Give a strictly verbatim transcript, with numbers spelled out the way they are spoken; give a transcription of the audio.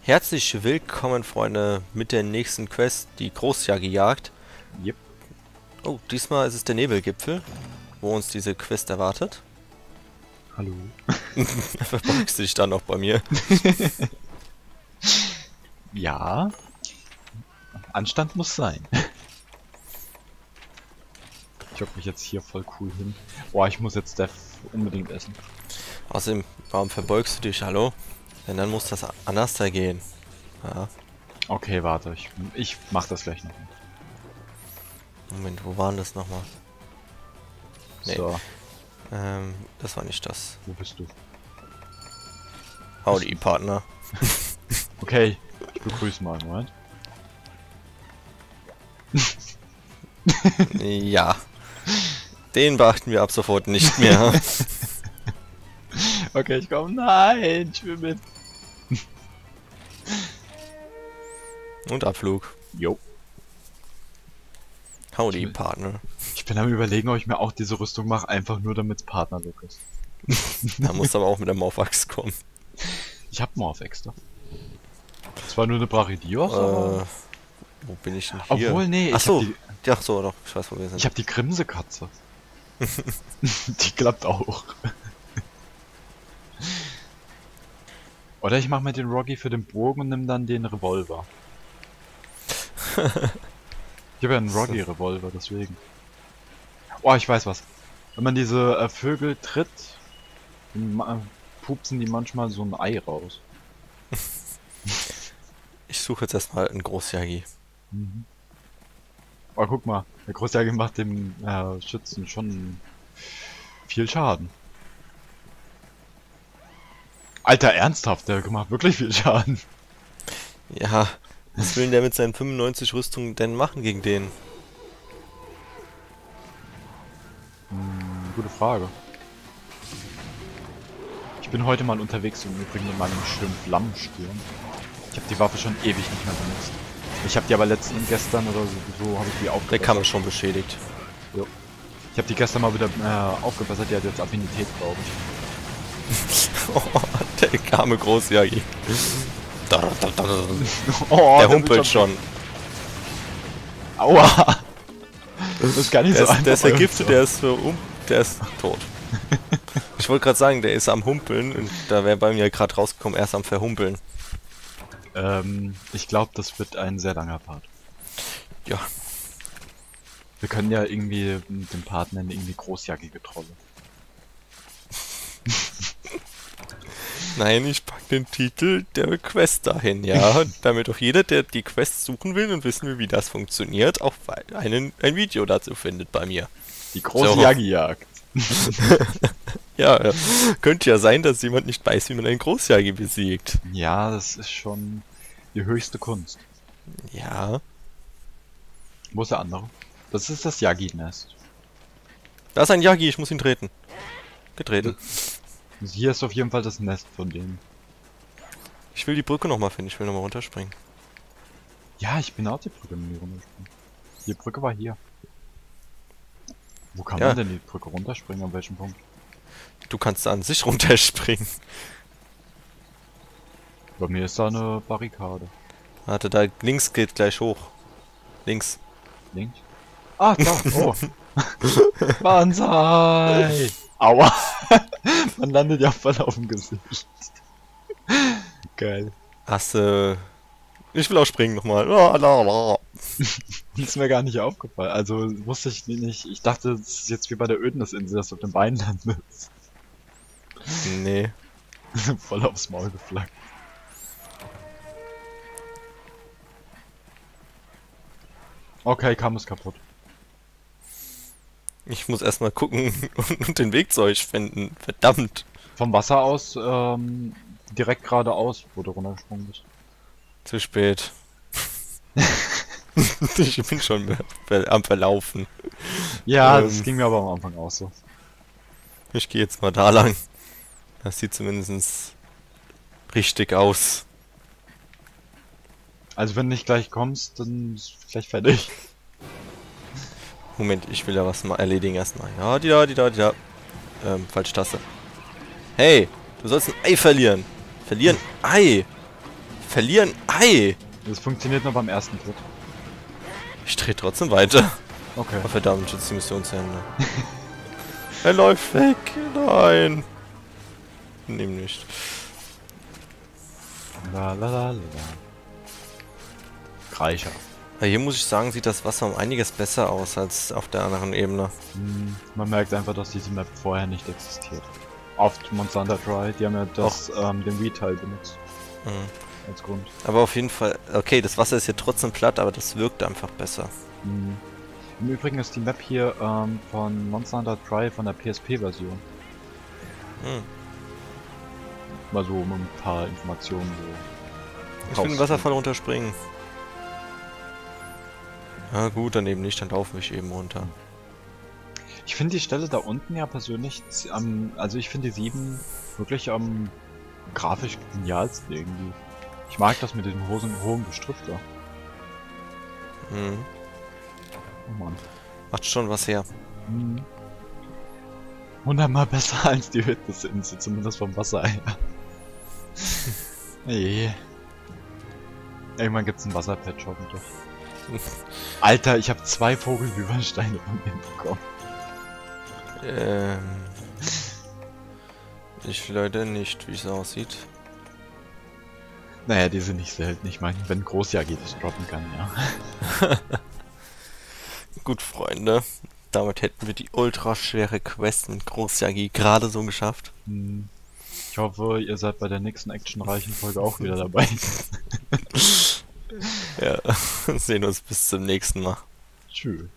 Herzlich willkommen, Freunde, mit der nächsten Quest, die Großjagerjagd. Yep. Oh, diesmal ist es der Nebelgipfel, wo uns diese Quest erwartet. Hallo. Verbeugst du dich dann noch bei mir? Ja. Anstand muss sein. Ich hock mich jetzt hier voll cool hin. Boah, ich muss jetzt Death unbedingt essen. Außerdem, warum verbeugst du dich, hallo? Denn dann muss das anders da gehen. Ja. Okay, warte, ich, ich mach das gleich noch. Moment, wo waren das nochmal? Nee. So, Ähm, das war nicht das. wo bist du? Howdy, Partner. Okay, ich begrüße mal, Moment. Ja. Den beachten wir ab sofort nicht mehr. Okay, ich komm. Nein, ich will mit. Und Abflug. Jo. Howdy, Ich- Partner. Ich bin am Überlegen, ob ich mir auch diese Rüstung mache, einfach nur damit es Partnerlook ist. Da musst du aber auch mit der Morphax kommen. Ich hab Morph extra. Das war nur eine Brachidios, aber... Äh, wo bin ich denn hier? Obwohl, nee, Ach ich so. hab die, Ja, so, doch, ich weiß, wo wir sind. ich hab die Grimse-Katze. Die klappt auch. Oder ich mach mir den Rocky für den Bogen und nimm dann den Revolver. Ich habe ja einen Rocky-Revolver, deswegen. Oh, ich weiß was. Wenn man diese äh, Vögel tritt, dann ma- pupsen die manchmal so ein Ei raus. Ich suche jetzt erstmal einen Großjagi. Mhm. Oh, guck mal, der Großjäger macht dem äh, Schützen schon viel Schaden. Alter, ernsthaft, der macht wirklich viel Schaden. Ja, was will denn der mit seinen fünfundneunzig Rüstungen denn machen gegen den? Hm, gute Frage. Ich bin heute mal unterwegs im Übrigen in meinem schönen Flammensturm. Ich habe die Waffe schon ewig nicht mehr benutzt. Ich habe die aber letzten, gestern oder so, so habe ich die Der aufgebessert. Kammer schon beschädigt. Ich habe die gestern mal wieder äh, aufgebessert, die hat jetzt Affinität, glaube ich. Oh, der arme Großjagi. Da, da, da, da. Oh, Der wird humpelt schon. Aua! Das ist gar nicht Der so ist, der ist einfach. vergiftet, der ist für um, der ist tot. Ich wollte gerade sagen, der ist am Humpeln und da wäre bei mir gerade rausgekommen, er ist am Verhumpeln. Ähm, ich glaube, das wird ein sehr langer Part. Ja, Wir können ja irgendwie mit dem Part nennen, irgendwie großjagige Trolle. nein, ich pack den Titel der Quest dahin, ja, damit auch jeder, der die Quest suchen will und wissen will, wie das funktioniert, auch einen, ein Video dazu findet bei mir. Die große So. Jagi-Jagd. Ja, ja, könnte ja sein, dass jemand nicht weiß, wie man einen Großjagi besiegt. Ja, das ist schon die höchste Kunst. Ja, Wo ist der andere? Das ist das Jagi-Nest. da ist ein Jagi, ich muss ihn treten. Getreten. Hier ist auf jeden Fall das Nest von denen. Ich will die Brücke nochmal finden, ich will nochmal runterspringen. Ja, ich bin auch die Brücke nie runterspringen. Die Brücke war hier. Wo kann Ja. man denn die Brücke runterspringen? An welchem Punkt? Du kannst da an sich runterspringen. Bei mir ist da eine Barrikade. Warte, da links geht gleich hoch. Links. Links? Ah, da! Oh! Banzai! Aua! Man landet ja voll auf dem Gesicht. Geil. Hast du... Ich will auch springen nochmal. La, la, la. Ist mir gar nicht aufgefallen. Also wusste ich nicht. Ich dachte, es ist jetzt wie bei der Ödnisinsel, dass du auf dem Bein landest. Nee. Voll aufs Maul geflaggt. Okay, Kamm ist kaputt. Ich muss erstmal gucken und den Weg zu euch finden. Verdammt. Vom Wasser aus, ähm, direkt geradeaus, wo du runtergesprungen bist. Zu spät. Ich bin schon ver- am Verlaufen. Ja, Ähm. das ging mir aber am Anfang auch so. Ich gehe jetzt mal da lang. Das sieht zumindest richtig aus. Also wenn du nicht gleich kommst, dann ist gleich fertig. Moment, ich will ja was mal erledigen erstmal. Ja, die da, die da, die da. Ähm, falsche Taste. Hey, du sollst ein Ei verlieren. Verlieren Ei. verlieren. Ei! Das funktioniert nur beim ersten Tritt. Ich drehe trotzdem weiter. Okay. Oh, verdammt, jetzt ist die Mission zu Ende. Er läuft weg. Nein. Nimm nicht. La la la la. Reicher. Ja, hier muss ich sagen, sieht das Wasser um einiges besser aus als auf der anderen Ebene. Hm, man merkt einfach, dass diese Map vorher nicht existiert. Oft Monster Hunter Dry, die haben ja das, ähm, den Wii-Teil benutzt. Mhm. Als Grund. Aber auf jeden Fall, okay, das Wasser ist hier trotzdem platt, aber das wirkt einfach besser. Hm. Im Übrigen ist die Map hier ähm, von Monster Hunter Dry von der P S P-Version. Hm. Mal so um ein paar Informationen so. Ich will den Wasserfall runterspringen. Na gut, dann eben nicht, dann laufe ich eben runter. Ich finde die Stelle da unten ja persönlich am, also ich finde die sieben wirklich am grafisch genialsten irgendwie. Ich mag das mit diesem hohen, hohen Gestrüpp da. Mhm. Oh Mann. Macht schon was her. Mhm. Hundertmal besser als die Hütteninsel, zumindest vom Wasser her. Hey. Irgendwann gibt's einen Wasserpatch hoffentlich. Alter, ich habe zwei Vogelbübernsteine von mir bekommen. Ähm. Ich leider nicht, wie es aussieht. Naja, die sind nicht selten. Ich meine, wenn Großjagi das droppen kann, ja. Gut, Freunde. Damit hätten wir die ultraschwere Quest mit Großjagi gerade so geschafft. Hm. Ich hoffe, ihr seid bei der nächsten actionreichen Folge auch wieder dabei. Ja, sehen uns bis zum nächsten Mal. Tschüss.